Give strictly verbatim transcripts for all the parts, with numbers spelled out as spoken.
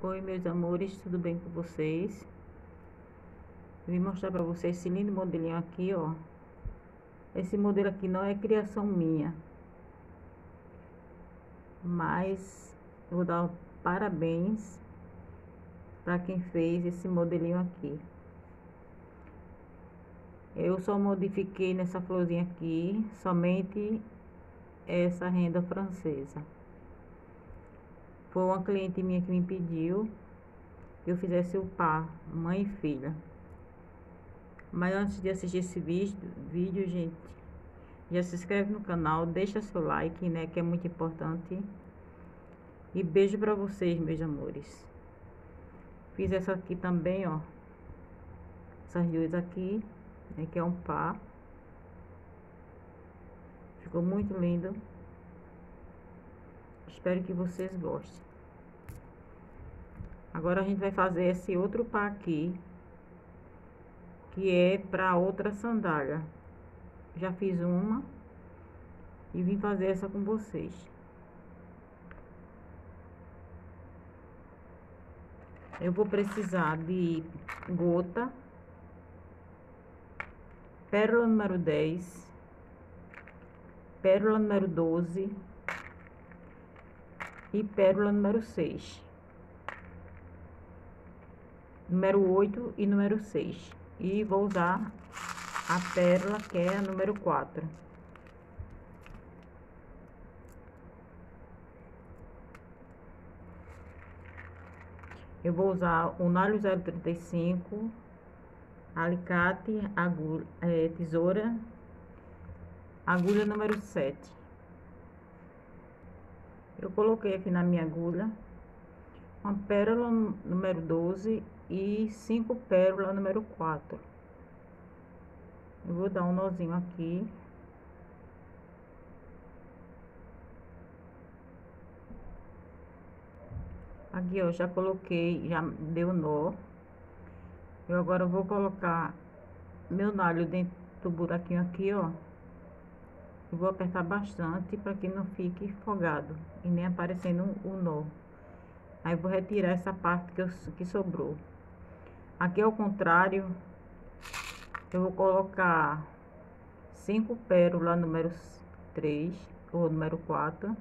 Oi, meus amores, tudo bem com vocês? Vim mostrar pra vocês esse lindo modelinho aqui, ó. Esse modelo aqui não é criação minha, mas eu vou dar um parabéns para quem fez esse modelinho aqui. Eu só modifiquei nessa florzinha aqui somente essa renda francesa. Foi uma cliente minha que me pediu que eu fizesse o par mãe e filha. Mas antes de assistir esse vídeo, vídeo, gente, já se inscreve no canal, deixa seu like, né, que é muito importante. E beijo pra vocês, meus amores. Fiz essa aqui também, ó. Essas duas aqui, né, que é um par. Ficou muito lindo. Espero que vocês gostem. Agora a gente vai fazer esse outro par aqui, que é pra outra sandália. Já fiz uma e vim fazer essa com vocês. Eu vou precisar de gota, pérola número dez, pérola número doze e pérola número seis. Número oito e número seis. E vou usar a pérola, que é a número quatro. Eu vou usar o nalho zero trinta e cinco, alicate, agulha, é, tesoura, agulha número sete. Eu coloquei aqui na minha agulha uma pérola número doze e cinco pérolas número quatro. Eu vou dar um nozinho aqui. Aqui, ó, já coloquei, já deu nó. Eu agora vou colocar meu nalho dentro do buraquinho aqui, ó. E vou apertar bastante para que não fique folgado e nem aparecendo o nó. Aí vou retirar essa parte que, eu, que sobrou. Aqui ao contrário, eu vou colocar cinco pérolas número três ou número quatro.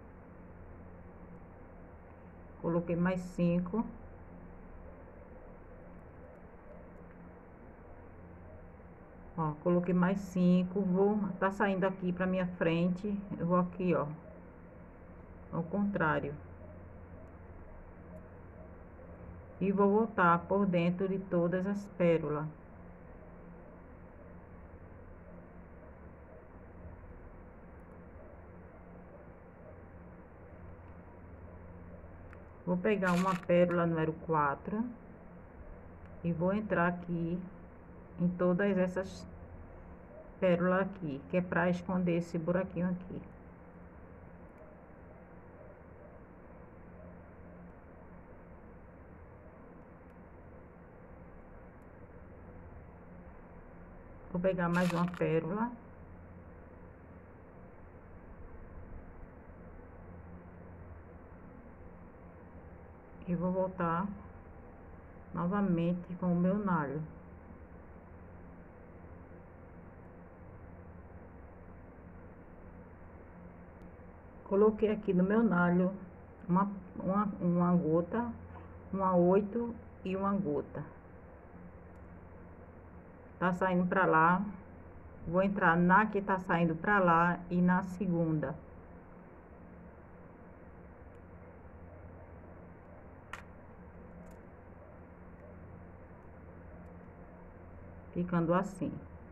Coloquei mais cinco. Ó, coloquei mais cinco. Vou tá saindo aqui pra minha frente. Eu vou aqui, ó, ao contrário. E vou voltar por dentro de todas as pérolas. Vou pegar uma pérola número quatro e vou entrar aqui em todas essas pérolas aqui, que é para esconder esse buraquinho aqui. Vou pegar mais uma pérola. E vou voltar novamente com o meu nalho. Coloquei aqui no meu nalho uma, uma, uma gota, uma oito e uma gota. Tá saindo pra lá. Vou entrar na que tá saindo pra lá e na segunda. Ficando assim.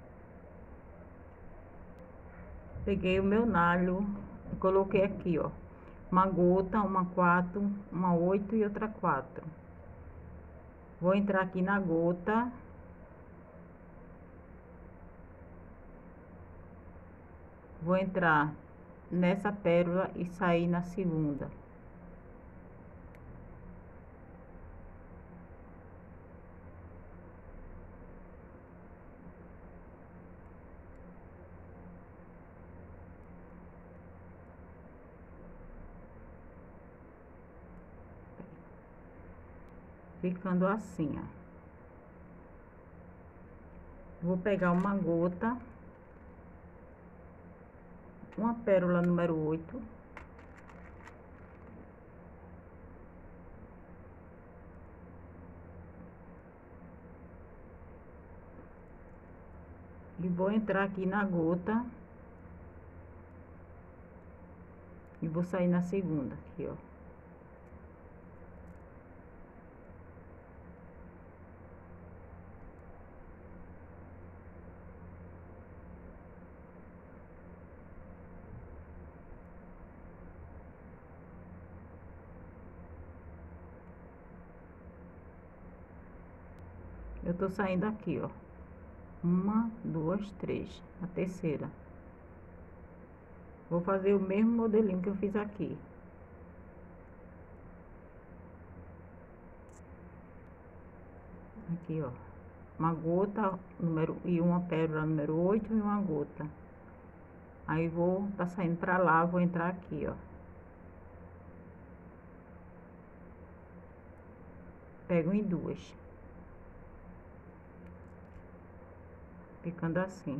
Peguei o meu nalho e coloquei aqui, ó. Uma gota, uma quatro, uma oito e outra quatro. Vou entrar aqui na gota. Vou entrar nessa pérola e sair na segunda. ficando assim, ó. Vou pegar uma gota, uma pérola número oito, e vou entrar aqui na gota e vou sair na segunda aqui, ó. Eu tô saindo aqui, ó. Uma, duas, três. A terceira. Vou fazer o mesmo modelinho que eu fiz aqui. Aqui, ó. Uma gota número e uma pérola número oito e uma gota. Aí vou tá saindo pra lá, vou entrar aqui, ó. Pego em duas. Ficando assim.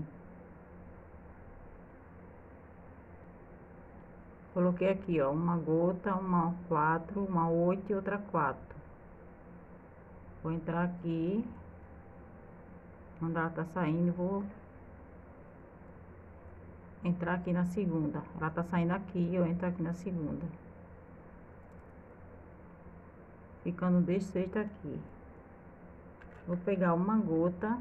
Coloquei aqui, ó, uma gota, uma quatro, uma oito e outra quatro. Vou entrar aqui. Quando ela tá saindo, vou entrar aqui na segunda. Ela tá saindo aqui, eu entro aqui na segunda. Ficando desse jeito aqui. Vou pegar uma gota.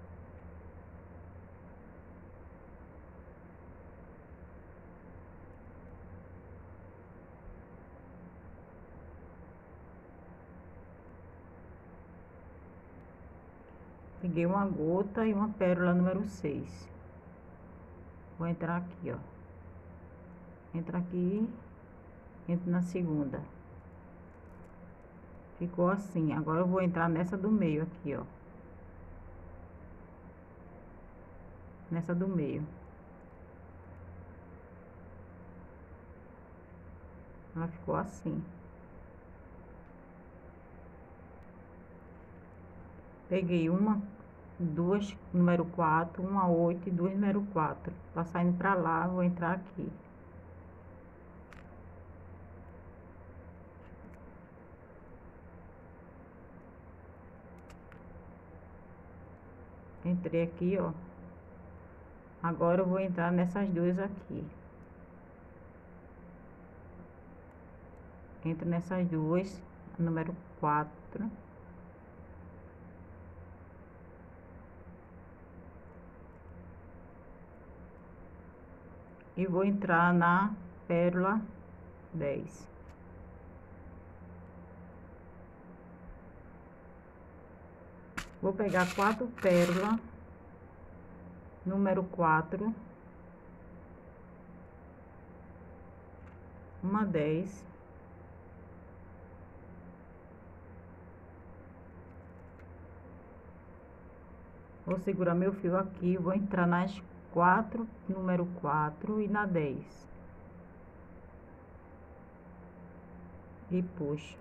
Peguei uma gota e uma pérola número seis. Vou entrar aqui, ó. Entra aqui, entro na segunda. Ficou assim. Agora eu vou entrar nessa do meio aqui, ó. Nessa do meio. Ela ficou assim. Peguei uma, duas, número quatro, uma oito e duas, número quatro. Tá saindo pra lá, vou entrar aqui. Entrei aqui, ó. Agora eu vou entrar nessas duas aqui. Entro nessas duas, número quatro. E vou entrar na pérola dez. Vou pegar quatro pérolas, número quatro, uma dez, vou segurar meu fio aqui, vou entrar nas quatro, número quatro e na dez. E puxo.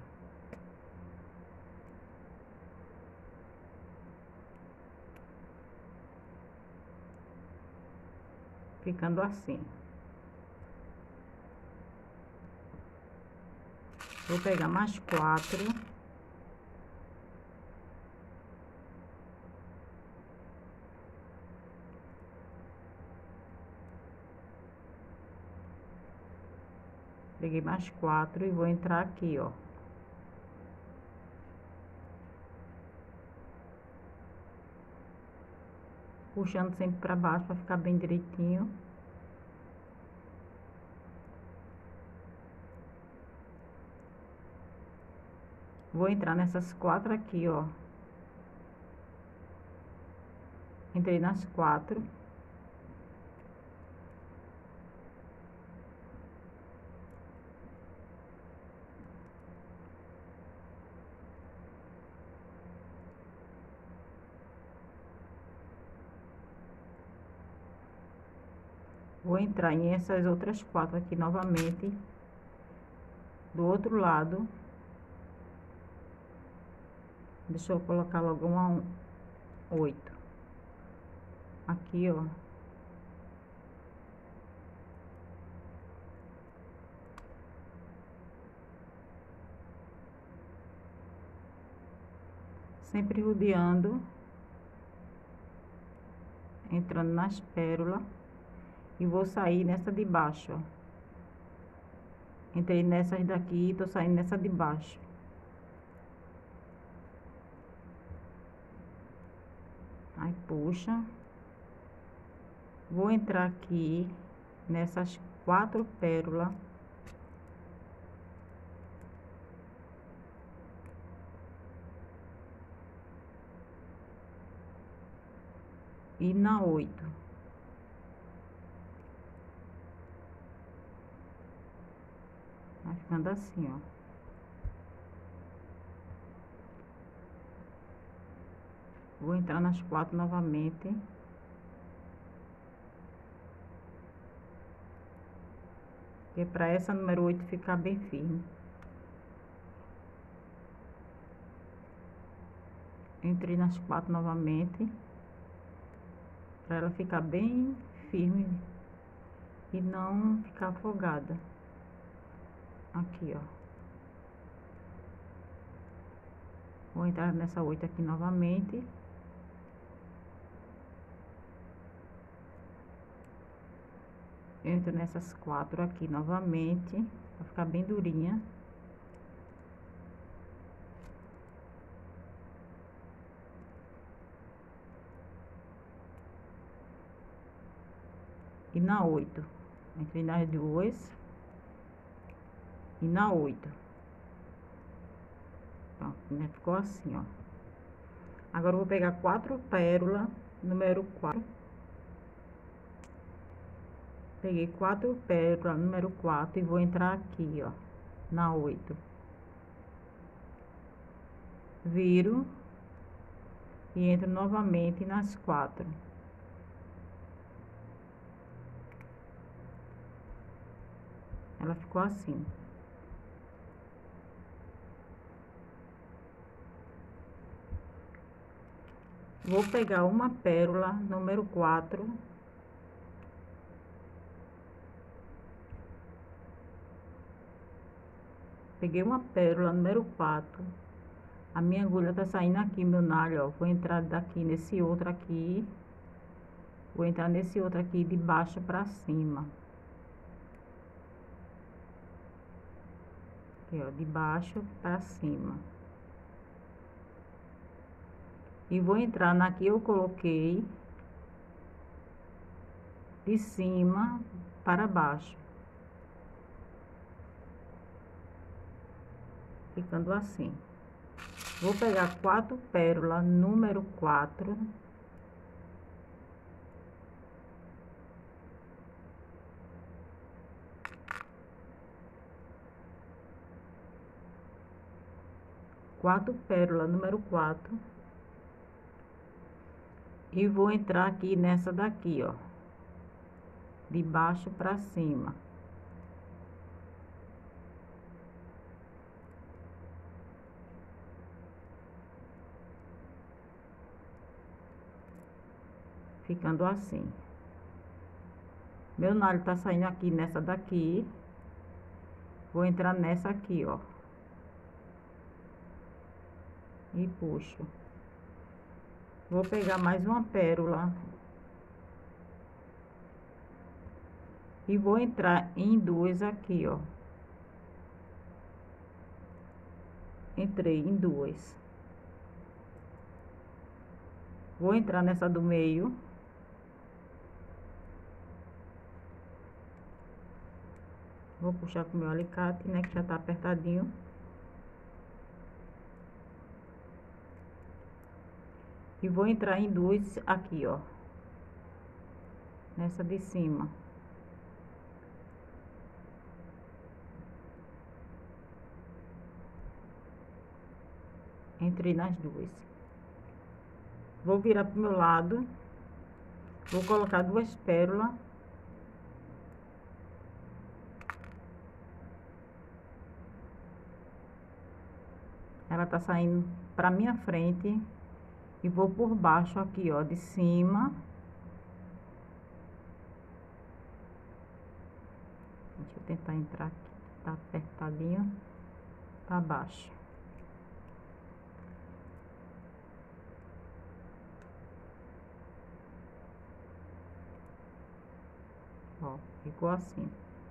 Ficando assim. Vou pegar mais quatro. Peguei mais quatro e vou entrar aqui, ó. Puxando sempre pra baixo pra ficar bem direitinho. Vou entrar nessas quatro aqui, ó. Entrei nas quatro. Vou entrar em essas outras quatro aqui novamente. Do outro lado. Deixa eu colocar logo uma um, oito. Aqui, ó. Sempre rodeando, entrando nas pérolas. E vou sair nessa de baixo, ó. Entrei nessas daqui e tô saindo nessa de baixo. Aí puxa. Vou entrar aqui nessas quatro pérolas. E na oito. Vai ficando assim, ó. Vou entrar nas quatro novamente. Que é pra essa número oito ficar bem firme. Entrei nas quatro novamente. Pra ela ficar bem firme e não ficar afogada. Aqui, ó. Vou entrar nessa oito aqui novamente. Entro nessas quatro aqui novamente, pra ficar bem durinha. E na oito. Entrei nas duas. E na oito. Pronto, né? Ficou assim, ó. Agora eu vou pegar quatro pérolas, número quatro. Peguei quatro pérolas, número quatro, e vou entrar aqui, ó, na oito. Viro. E entro novamente nas quatro. Ela ficou assim. Vou pegar uma pérola, número quatro. Peguei uma pérola, número quatro. A minha agulha tá saindo aqui, meu nalho, ó. Vou entrar daqui nesse outro aqui. Vou entrar nesse outro aqui de baixo pra cima. Aqui, ó, de baixo pra cima. E vou entrar na que eu coloquei de cima para baixo. Ficando assim. Vou pegar quatro pérolas, número quatro. Quatro pérolas, número quatro. E vou entrar aqui nessa daqui, ó. De baixo pra cima. Ficando assim. Meu nalho tá saindo aqui nessa daqui. Vou entrar nessa aqui, ó. E puxo. Vou pegar mais uma pérola. E vou entrar em duas aqui, ó. Entrei em duas. Vou entrar nessa do meio. Vou puxar com o meu alicate, né, que já tá apertadinho. E vou entrar em duas aqui, ó. Nessa de cima. Entrei nas duas. Vou virar pro meu lado. Vou colocar duas pérolas. Ela tá saindo pra minha frente. E vou por baixo aqui, ó, de cima. Deixa eu tentar entrar aqui. Tá apertadinho. Pra baixo. Ó, ficou assim.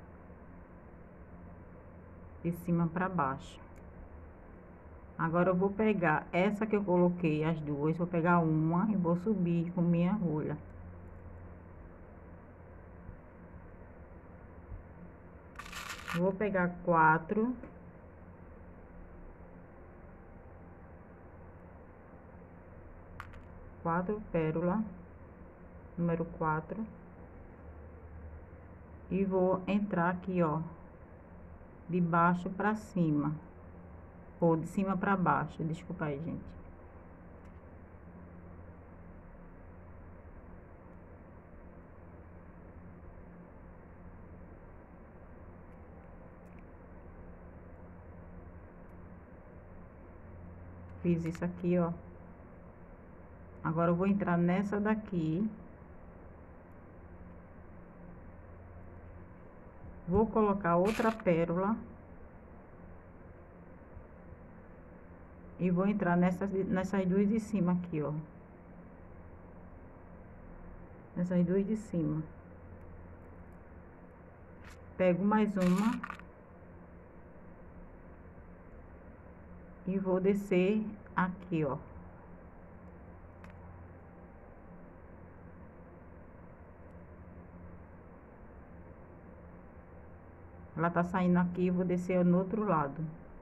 De cima pra baixo. Agora eu vou pegar essa que eu coloquei, as duas, vou pegar uma e vou subir com minha agulha. Vou pegar quatro. Quatro pérolas. Número quatro. E vou entrar aqui, ó. De baixo pra cima. Ou de cima pra baixo, desculpa aí, gente. Fiz isso aqui, ó. Agora eu vou entrar nessa daqui. Vou colocar outra pérola. E vou entrar nessas, nessas duas de cima aqui, ó. Nessas duas de cima. Pego mais uma. E vou descer aqui, ó. Ela tá saindo aqui, vou descer no outro lado.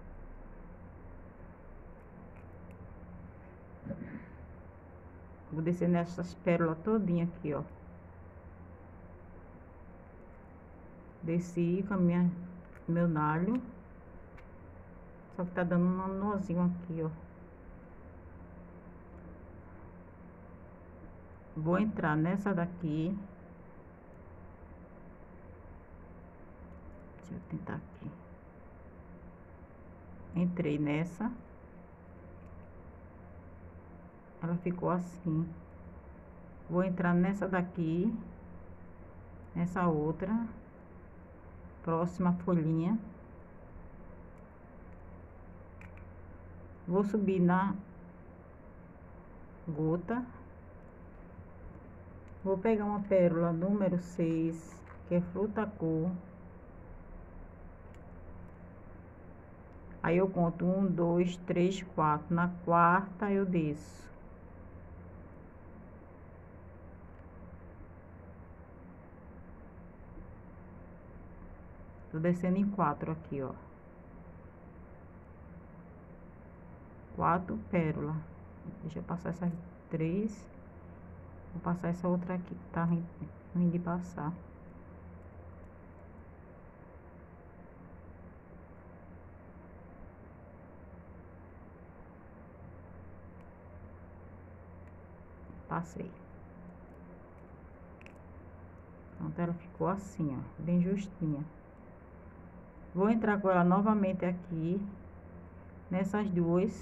Vou descer nessas pérolas todinha aqui, ó. Desci com a minha, meu nalho. Só que tá dando um nozinho aqui, ó. Vou entrar nessa daqui. Deixa eu tentar aqui. Entrei nessa. Ela ficou assim. Vou entrar nessa daqui. Nessa outra. Próxima folhinha. Vou subir na gota. Vou pegar uma pérola número seis, que é fruta cor. Aí eu conto um, dois, três, quatro. Na quarta eu desço. Tô descendo em quatro aqui, ó. Quatro pérolas. Deixa eu passar essas três. Vou passar essa outra aqui que tá ruim, ruim de passar. Passei. Pronto, ela ficou assim, ó, bem justinha. Vou entrar com ela novamente aqui, nessas duas.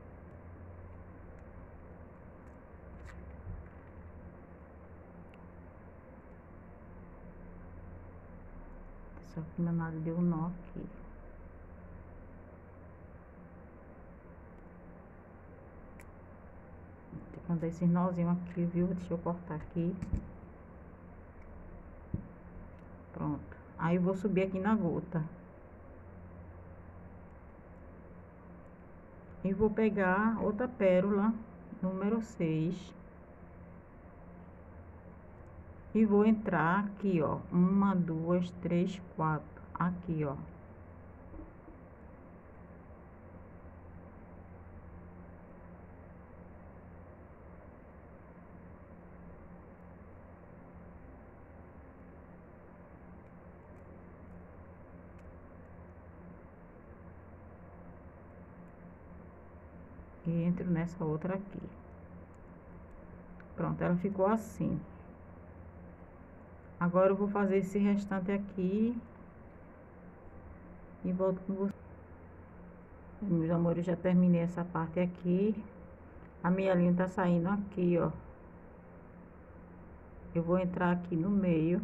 Só que meu nalho deu um nó aqui. Tem que dar esses nozinhos aqui, viu? Deixa eu cortar aqui. Pronto. Aí eu vou subir aqui na gota. E vou pegar outra pérola, número seis. E vou entrar aqui, ó. Uma, duas, três, quatro. Aqui, ó. E entro nessa outra aqui. Pronto, ela ficou assim. Agora eu vou fazer esse restante aqui. E volto com você. Meus amores, já terminei essa parte aqui. A minha linha tá saindo aqui, ó. Eu vou entrar aqui no meio.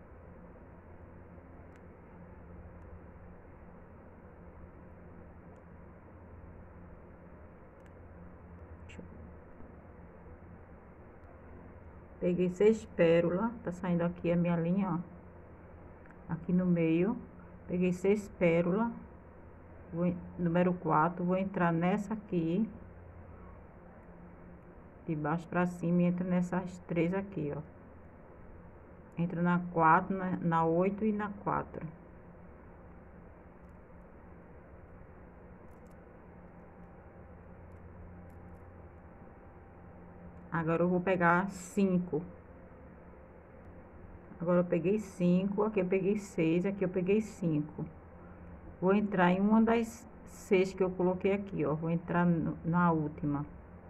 Peguei seis pérolas, tá saindo aqui a minha linha, ó. Aqui no meio. Peguei seis pérolas. Vou, número quatro, vou entrar nessa aqui. De baixo pra cima e entra nessas três aqui, ó. Entra na quatro, na, na oito e na quatro. Agora eu vou pegar cinco. Agora eu peguei cinco, aqui eu peguei seis, aqui eu peguei cinco. Vou entrar em uma das seis que eu coloquei aqui, ó. Vou entrar no, na última.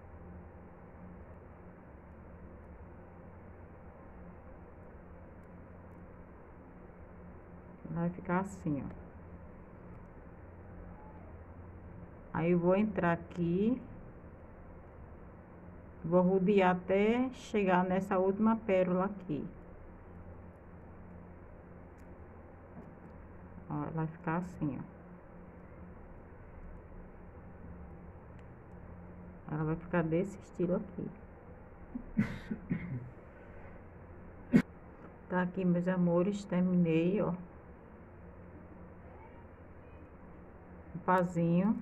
Vai ficar assim, ó. Aí eu vou entrar aqui. Vou rodear até chegar nessa última pérola aqui. Ó, vai ficar assim, ó. Ela vai ficar desse estilo aqui. Tá aqui, meus amores, terminei, ó. O pazinho.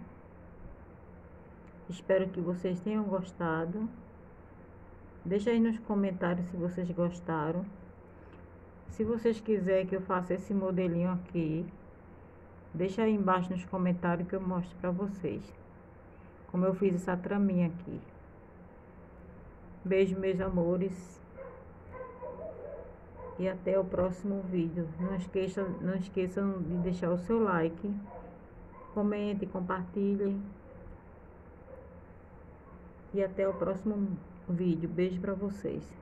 Espero que vocês tenham gostado. Deixa aí nos comentários se vocês gostaram. Se vocês quiserem que eu faça esse modelinho aqui, deixa aí embaixo nos comentários que eu mostro pra vocês. Como eu fiz essa traminha aqui. Beijo, meus amores. E até o próximo vídeo. Não esqueçam, não esqueçam de deixar o seu like. Comente, compartilhe. E até o próximo vídeo. Beijo pra vocês.